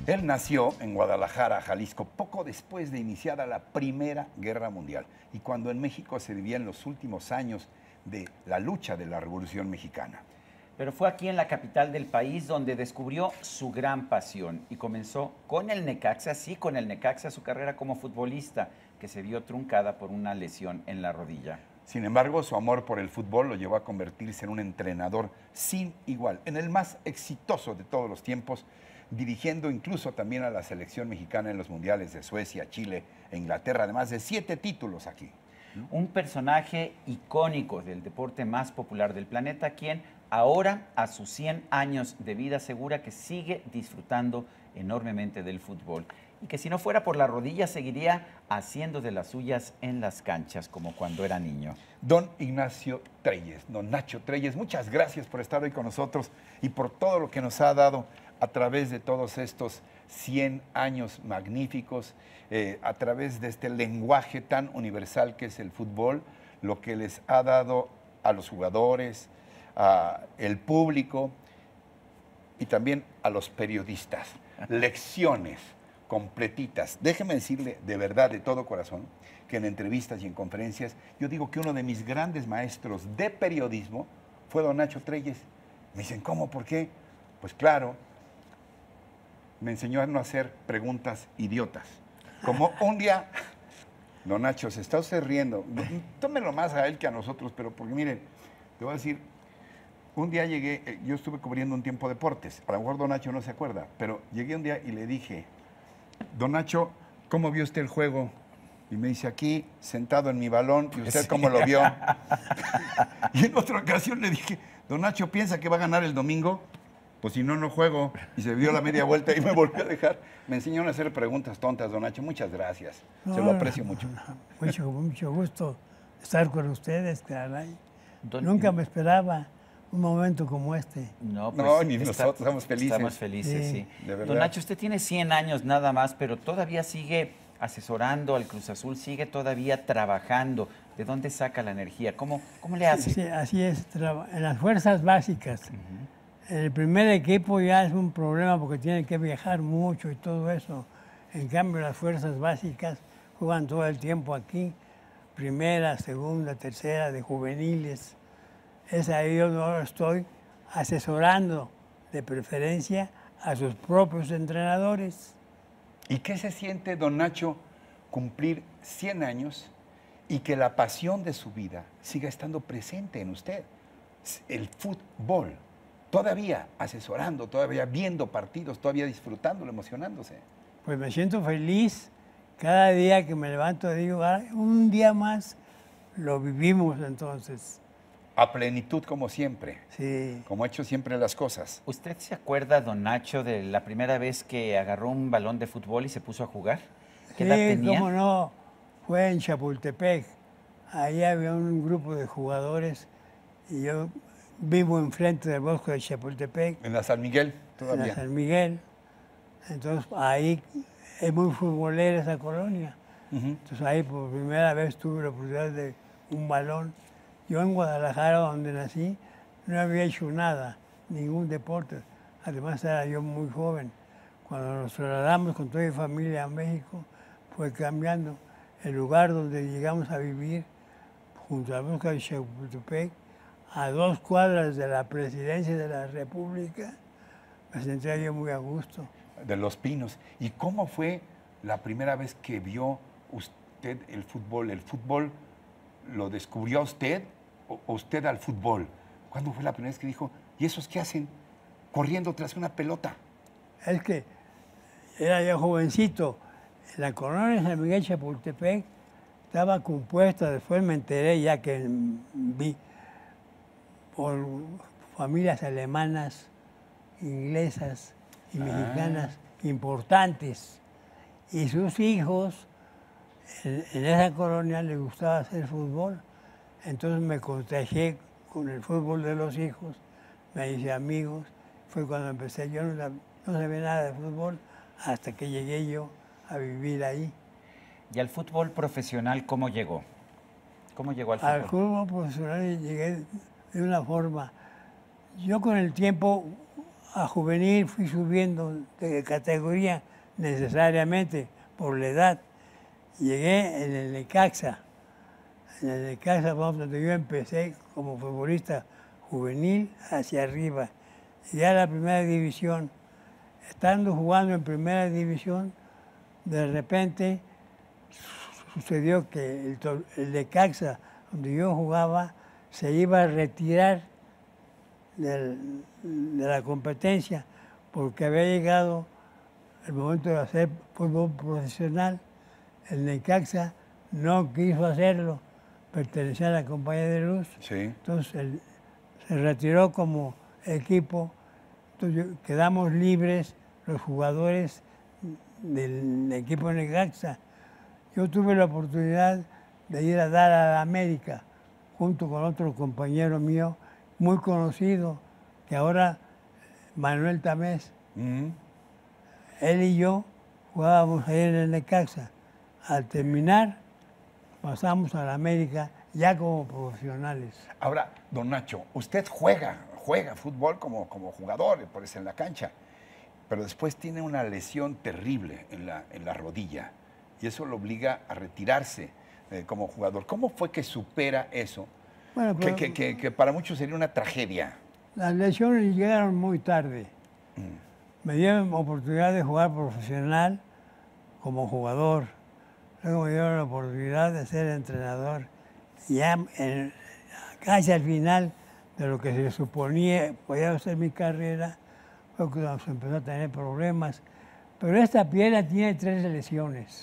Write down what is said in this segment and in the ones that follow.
Él nació en Guadalajara, Jalisco, poco después de iniciada la Primera Guerra Mundial y cuando en México se vivían los últimos años de la lucha de la Revolución Mexicana. Pero fue aquí en la capital del país donde descubrió su gran pasión y comenzó con el Necaxa, sí, con el Necaxa, su carrera como futbolista, que se vio truncada por una lesión en la rodilla. Sin embargo, su amor por el fútbol lo llevó a convertirse en un entrenador sin igual, en el más exitoso de todos los tiempos, dirigiendo incluso también a la selección mexicana en los mundiales de Suecia, Chile e Inglaterra, además de 7 títulos aquí. Un personaje icónico del deporte más popular del planeta, quien ahora, a sus 100 años de vida, asegura que sigue disfrutando enormemente del fútbol y que si no fuera por la rodilla seguiría haciendo de las suyas en las canchas, como cuando era niño. Don Ignacio Treyes, don Nacho Treyes, muchas gracias por estar hoy con nosotros y por todo lo que nos ha dado a través de todos estos 100 años magníficos, a través de este lenguaje tan universal que es el fútbol, lo que les ha dado a los jugadores, al público y también a los periodistas. Lecciones completitas. Déjeme decirle de verdad, de todo corazón, que en entrevistas y en conferencias, yo digo que uno de mis grandes maestros de periodismo fue don Nacho Treyes. Me dicen, ¿cómo? ¿Por qué? Pues claro, me enseñó a no hacer preguntas idiotas. Como un día, don Nacho, se está usted riendo, tómelo más a él que a nosotros, pero porque miren, te voy a decir, un día llegué, yo estuve cubriendo un tiempo deportes, a lo mejor don Nacho no se acuerda, pero llegué un día y le dije, don Nacho, ¿cómo vio usted el juego? Y me dice, aquí, sentado en mi balón, ¿y usted cómo lo vio? Y en otra ocasión le dije, don Nacho, ¿piensa que va a ganar el domingo? Pues si no, no juego. Y se dio la media vuelta y me volvió a dejar. Me enseñaron a hacer preguntas tontas, don Nacho. Muchas gracias. Se lo aprecio mucho. Mucho gusto estar con ustedes, caray. Nunca me esperaba un momento como este. No, pues no, ni nosotros estamos felices. Estamos felices, sí. De verdad. Don Nacho, usted tiene 100 años nada más, pero todavía sigue asesorando al Cruz Azul, sigue todavía trabajando. ¿De dónde saca la energía? ¿Cómo le hace? Sí, así es. En las fuerzas básicas. El primer equipo ya es un problema porque tiene que viajar mucho y todo eso. En cambio, las fuerzas básicas juegan todo el tiempo aquí. Primera, segunda, tercera, de juveniles. Es ahí donde ahora estoy asesorando de preferencia a sus propios entrenadores. ¿Y qué se siente, don Nacho, cumplir 100 años y que la pasión de su vida siga estando presente en usted? El fútbol. Todavía asesorando, todavía viendo partidos, todavía disfrutándolo, emocionándose. Pues me siento feliz. Cada día que me levanto digo, un día más lo vivimos entonces. A plenitud como siempre. Sí. Como ha hecho siempre las cosas. ¿Usted se acuerda, don Nacho, de la primera vez que agarró un balón de fútbol y se puso a jugar? ¿Qué edad tenía? Cómo no. Fue en Chapultepec. Ahí había un grupo de jugadores y yo vivo enfrente del bosque de Chapultepec. En la San Miguel, todavía. En la San Miguel. Entonces, ahí es muy futbolera esa colonia. Entonces, ahí por primera vez tuve la oportunidad de un balón. Yo en Guadalajara, donde nací, no había hecho nada, ningún deporte. Además, era yo muy joven. Cuando nos trasladamos con toda mi familia a México, fue cambiando. El lugar donde llegamos a vivir, junto al bosque de Chapultepec, a 2 cuadras de la presidencia de la República, me sentía yo muy a gusto. De Los Pinos. ¿Y cómo fue la primera vez que vio usted el fútbol? ¿El fútbol lo descubrió a usted o usted al fútbol? ¿Cuándo fue la primera vez que dijo, ¿y esos qué hacen corriendo tras una pelota? Es que era yo jovencito. La colonia de San Miguel Chapultepec estaba compuesta, después me enteré ya que vi, por familias alemanas, inglesas y mexicanas importantes. Y sus hijos, en esa colonia les gustaba hacer fútbol. Entonces me contagié con el fútbol de los hijos, me hice amigos. Fue cuando empecé, yo no sabía nada de fútbol hasta que llegué yo a vivir ahí. ¿Y al fútbol profesional cómo llegó? ¿Cómo llegó al fútbol? Al fútbol profesional llegué de una forma. Yo con el tiempo a juvenil fui subiendo de categoría necesariamente por la edad. Llegué en el Necaxa. En el Necaxa, donde yo empecé como futbolista juvenil hacia arriba. Llegué a la primera división. Estando jugando en primera división, de repente sucedió que el Necaxa, donde yo jugaba, se iba a retirar de la competencia porque había llegado el momento de hacer fútbol profesional. El Necaxa no quiso hacerlo, pertenecía a la compañía de luz. Sí. Entonces se retiró como equipo. Entonces quedamos libres los jugadores del equipo Necaxa. Yo tuve la oportunidad de ir a dar a la América junto con otro compañero mío muy conocido, que ahora Manuel Tamés. Él y yo jugábamos ahí en el Necaxa. Al terminar, pasamos a la América ya como profesionales. Ahora, don Nacho, usted juega fútbol como jugador, por eso en la cancha, pero después tiene una lesión terrible en la rodilla y eso lo obliga a retirarse como jugador. ¿Cómo fue que supera eso? Bueno, pero Que para muchos sería una tragedia. las lesiones llegaron muy tarde. Me dieron oportunidad de jugar profesional como jugador. Luego me dieron la oportunidad de ser entrenador. Ya casi al final de lo que se suponía podía ser mi carrera, fue cuando se empezó a tener problemas. Pero esta pierna tiene 3 lesiones.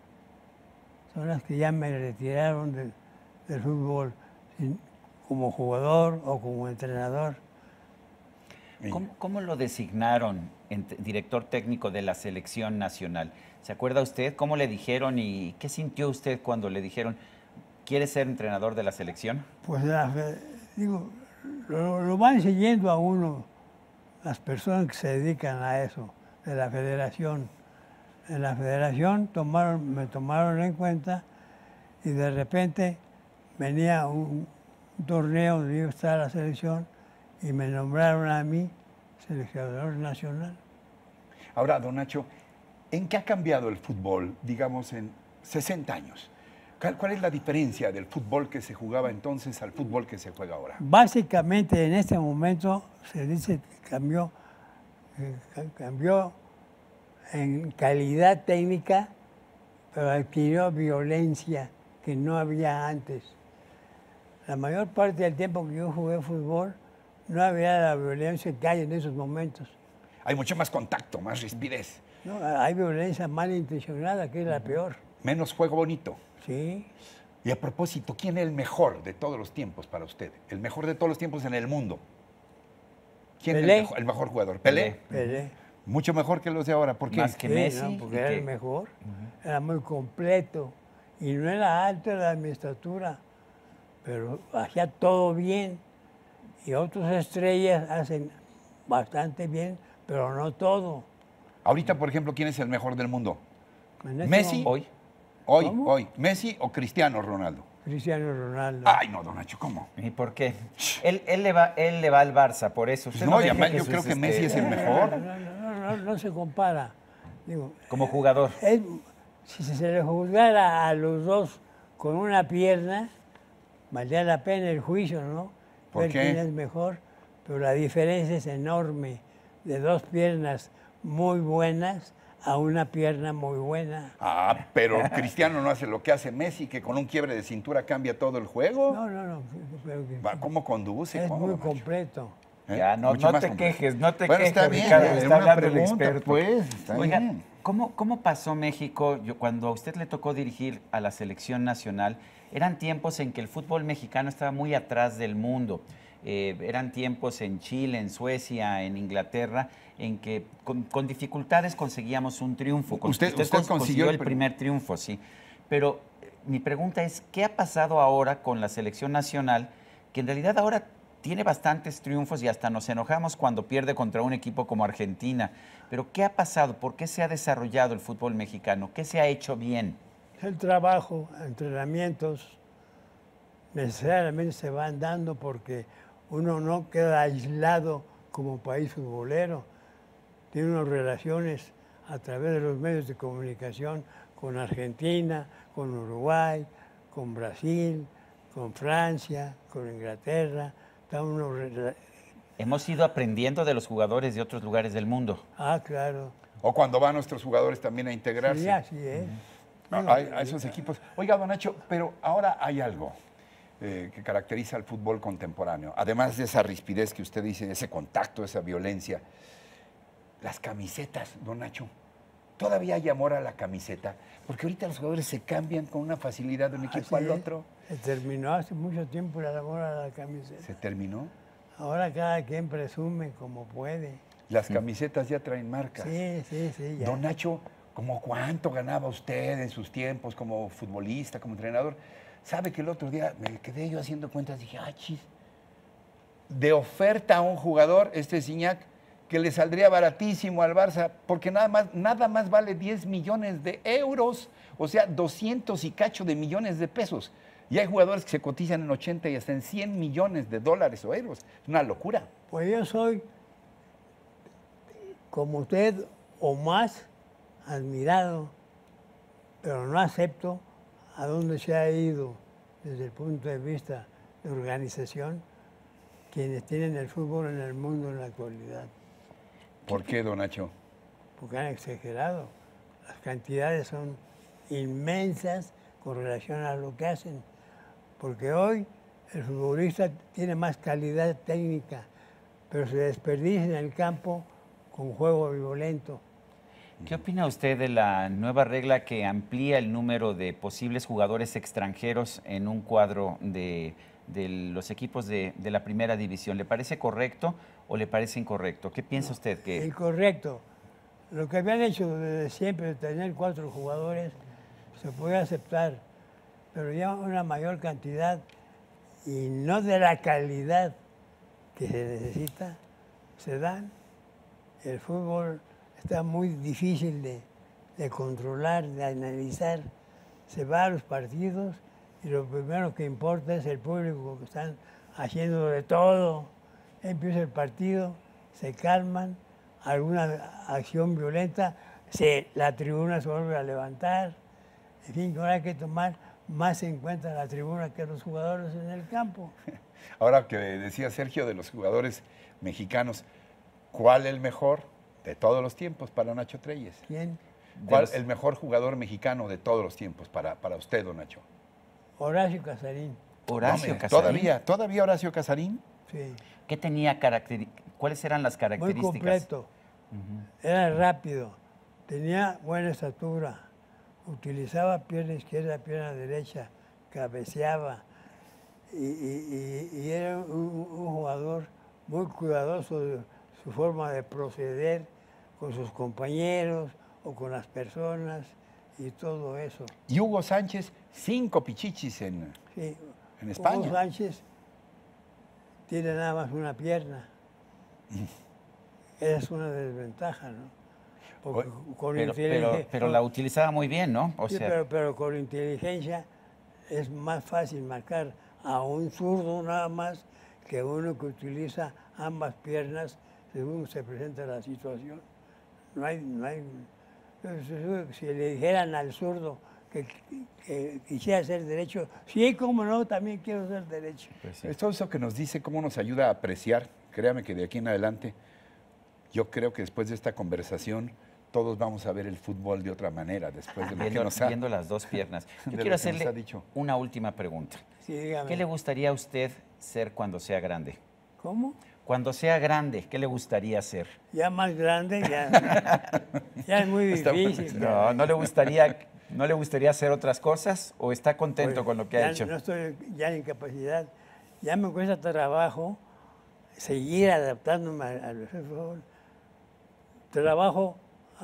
Son las que ya me retiraron del fútbol como jugador o como entrenador. ¿Cómo lo designaron director técnico de la selección nacional? ¿Se acuerda usted cómo le dijeron y qué sintió usted cuando le dijeron, ¿quiere ser entrenador de la selección? Pues digo, lo van siguiendo a uno las personas que se dedican a eso, de la federación. En la federación me tomaron en cuenta y de repente venía un torneo donde iba a estar la selección y me nombraron a mí seleccionador nacional. Ahora, don Nacho, ¿en qué ha cambiado el fútbol, digamos, en 60 años? ¿Cuál es la diferencia del fútbol que se jugaba entonces al fútbol que se juega ahora? Básicamente, en este momento se dice que cambió en calidad técnica, pero adquirió violencia que no había antes. La mayor parte del tiempo que yo jugué fútbol, no había la violencia que hay en esos momentos. Hay mucho más contacto, más rispidez. No, hay violencia malintencionada, que es la peor. Menos juego bonito. Sí. Y a propósito, ¿quién es el mejor de todos los tiempos para usted? El mejor de todos los tiempos en el mundo. ¿Quién Pelé. es el mejor jugador? ¿Pelé? Pelé. Mucho mejor que los de ahora. ¿Por qué? Más que Sí, Messi. no, porque era el mejor. Era muy completo. Y no era alto, era de mi estatura. Pero hacía todo bien. Y otras estrellas hacen bastante bien, pero no todo. Ahorita, por ejemplo, ¿quién es el mejor del mundo? En ese ¿Messi? momento, Hoy. Hoy. ¿Messi o Cristiano Ronaldo? Cristiano Ronaldo. Ay, no, don Nacho, ¿cómo? ¿Y por qué? Él le va al Barça, por eso. Usted No, y deje además yo sus, creo que Messi es el mejor. No se compara. Digo, como jugador. si se le juzgara a los dos con una pierna, valdría la pena el juicio, ¿no? ¿Por Ver qué? quién es mejor. Pero la diferencia es enorme. De 2 piernas muy buenas a una pierna muy buena. Ah, pero Cristiano no hace lo que hace Messi, que con un quiebre de cintura cambia todo el juego. No. Pero ¿Cómo conduce? es ¿Cómo, muy don Nacho? completo. ¿Eh? Ya, no Mucho más te completo. quejes, no te Bueno, quejes, está bien, Ricardo, es está una hablando el pregunta, experto. pues, está Oiga, bien. ¿cómo pasó México cuando a usted le tocó dirigir a la selección nacional? Eran tiempos en que el fútbol mexicano estaba muy atrás del mundo. Eran tiempos en Chile, en Suecia, en Inglaterra, en que con dificultades conseguíamos un triunfo. Usted consiguió el primer triunfo, sí. Pero mi pregunta es, ¿qué ha pasado ahora con la selección nacional? Que en realidad ahora tiene bastantes triunfos y hasta nos enojamos cuando pierde contra un equipo como Argentina. Pero ¿qué ha pasado? ¿Por qué se ha desarrollado el fútbol mexicano? ¿Qué se ha hecho bien? El trabajo, entrenamientos, necesariamente se van dando porque uno no queda aislado como país futbolero. Tiene unas relaciones a través de los medios de comunicación con Argentina, con Uruguay, con Brasil, con Francia, con Inglaterra. Hemos ido aprendiendo de los jugadores de otros lugares del mundo. Ah, claro. O cuando van nuestros jugadores también a integrarse. Sí, así es. A esos equipos. Oiga, don Nacho, pero ahora hay algo que caracteriza al fútbol contemporáneo. Además de esa rispidez que usted dice, ese contacto, esa violencia. Las camisetas, don Nacho. Todavía hay amor a la camiseta, porque ahorita los jugadores se cambian con una facilidad de un equipo al otro. Se terminó hace mucho tiempo el amor a la camiseta. ¿Se terminó? Ahora cada quien presume como puede. Las camisetas ya traen marcas. Sí, ya. Don Nacho, ¿cómo cuánto ganaba usted en sus tiempos como futbolista, como entrenador? ¿Sabe que el otro día me quedé yo haciendo cuentas? Dije, chis, de oferta a un jugador, Gignac, que le saldría baratísimo al Barça, porque nada más vale 10 millones de euros, o sea, 200 y cacho de millones de pesos. Y hay jugadores que se cotizan en 80 y hasta en 100 millones de dólares o euros. Es una locura. Pues yo soy, como usted, o más admirado, pero no acepto a dónde se ha ido desde el punto de vista de organización quienes tienen el fútbol en el mundo en la actualidad. ¿Por qué, don Nacho? Porque han exagerado. Las cantidades son inmensas con relación a lo que hacen. Porque hoy el futbolista tiene más calidad técnica, pero se desperdicia en el campo con juego violento. ¿Qué opina usted de la nueva regla que amplía el número de posibles jugadores extranjeros en un cuadro de los equipos de la primera división? ¿Le parece correcto o le parece incorrecto? ¿Qué piensa usted? Incorrecto. Lo que habían hecho desde siempre, de tener 4 jugadores, se puede aceptar, pero ya una mayor cantidad y no de la calidad que se necesita, se dan. El fútbol está muy difícil de controlar, de analizar. Se va a los partidos y lo primero que importa es el público, que están haciendo de todo. Empieza el partido, se calman, alguna acción violenta, la tribuna se vuelve a levantar. En fin, ahora hay que tomar más en cuenta la tribuna que los jugadores en el campo. Ahora que decía Sergio de los jugadores mexicanos, ¿cuál el mejor de todos los tiempos para Nacho Treyes? ¿Quién? ¿Cuál el mejor jugador mexicano de todos los tiempos para usted, don Nacho? Horacio Casarín. Horacio Casarín. ¿Todavía Horacio Casarín? Sí. ¿Qué tenía ¿Cuáles eran las características? Muy completo. Era rápido. Tenía buena estatura. Utilizaba pierna izquierda, pierna derecha. Cabeceaba. Y era un jugador muy cuidadoso de su forma de proceder con sus compañeros o con las personas y todo eso. Y Hugo Sánchez, 5 pichichis en España. Hugo Sánchez tiene nada más una pierna. Esa es una desventaja, ¿no? Porque pero la utilizaba muy bien, ¿no? Sí, pero con inteligencia es más fácil marcar a un zurdo nada más que uno que utiliza ambas piernas según se presenta la situación. No hay. Si le dijeran al zurdo que quisiera ser derecho, sí, cómo no, también quiero ser derecho. Pues sí. Todo eso que nos dice, cómo nos ayuda a apreciar, créame que de aquí en adelante, yo creo que después de esta conversación, todos vamos a ver el fútbol de otra manera, después de lo que nos ha... Viendo las dos piernas. Yo quiero hacerle una última pregunta. Sí, dígame. ¿Qué le gustaría a usted ser cuando sea grande? ¿Cómo? Cuando sea grande, ¿qué le gustaría ser? Ya más grande, ya es muy difícil. ¿No le gustaría hacer otras cosas o está contento con lo que ha hecho? No estoy ya en capacidad. Ya me cuesta trabajo seguir adaptándome al fútbol. Trabajo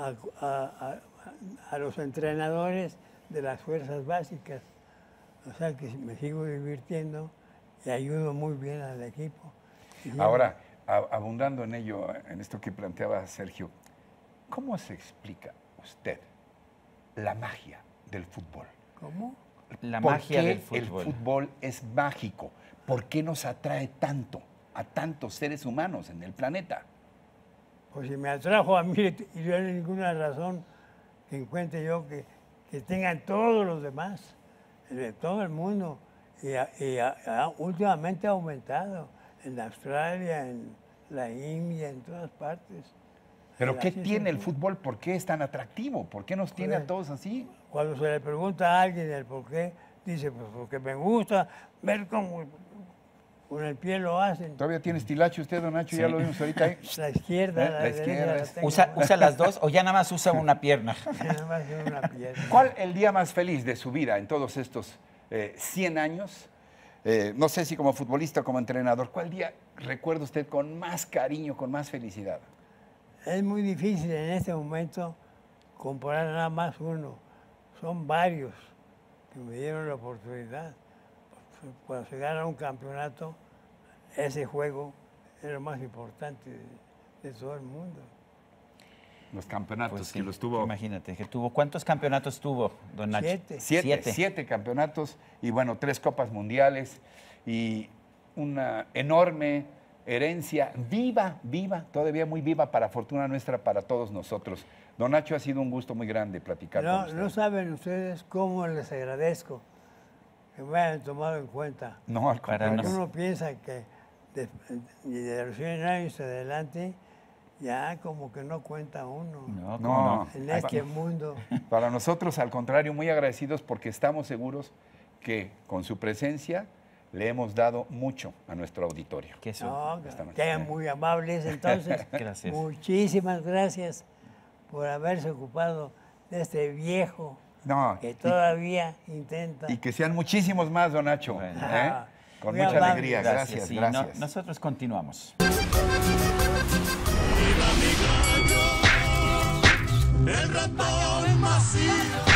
a los entrenadores de las fuerzas básicas. O sea que me sigo divirtiendo y ayudo muy bien al equipo. Ahora, abundando en ello, en esto que planteaba Sergio, ¿cómo se explica usted la magia del fútbol? ¿Cómo? La magia del fútbol. ¿Por qué el fútbol es mágico? ¿Por qué nos atrae tanto? a tantos seres humanos en el planeta. Pues si me atrajo a mí, y no hay ninguna razón que encuentre yo que tengan todos los demás, de todo el mundo. Últimamente ha aumentado en Australia, en la India, en todas partes. ¿Pero qué Así tiene el se- fútbol? ¿Por qué es tan atractivo? ¿Por qué nos tiene a todos así? Cuando se le pregunta a alguien el por qué, dice, pues porque me gusta ver cómo con el pie lo hacen. ¿Todavía tiene estilacho usted, don Nacho? Sí. Ya lo vimos ahorita ahí. La izquierda, La la izquierda derecha. es- La tengo ¿Usa las dos o ya nada más usa una pierna? nada más en una pierna. ¿Cuál el día más feliz de su vida en todos estos 100 años? No sé si como futbolista o como entrenador, ¿cuál día recuerda usted con más cariño, con más felicidad? Es muy difícil en este momento comparar nada más uno. Son varios que me dieron la oportunidad. Cuando se gana un campeonato, ese juego es lo más importante de todo el mundo. Los campeonatos Pues sí, que los tuvo. Imagínate, que tuvo. ¿Cuántos campeonatos tuvo, don Nacho? 7. Siete campeonatos y bueno, 3 copas mundiales y una enorme herencia viva, todavía muy viva para fortuna nuestra, para todos nosotros. Don Nacho, ha sido un gusto muy grande platicar con usted. No saben ustedes cómo les agradezco que me hayan tomado en cuenta. No, al Para contrario. nos- Uno piensa que de los 100 años adelante ya como que no cuenta uno No, ¿cómo No, no? en este mundo. para nosotros, al contrario, muy agradecidos porque estamos seguros que con su presencia le hemos dado mucho a nuestro auditorio. Que eso. No, esta noche. quedan muy amables. Entonces, Gracias. muchísimas gracias por haberse ocupado de este viejo No, que todavía intenta. y que sean muchísimos más, don Nacho. Bueno. ¿eh? Con Muy mucha amable. alegría. Gracias, Sí, gracias. nosotros continuamos. El ratón Macías.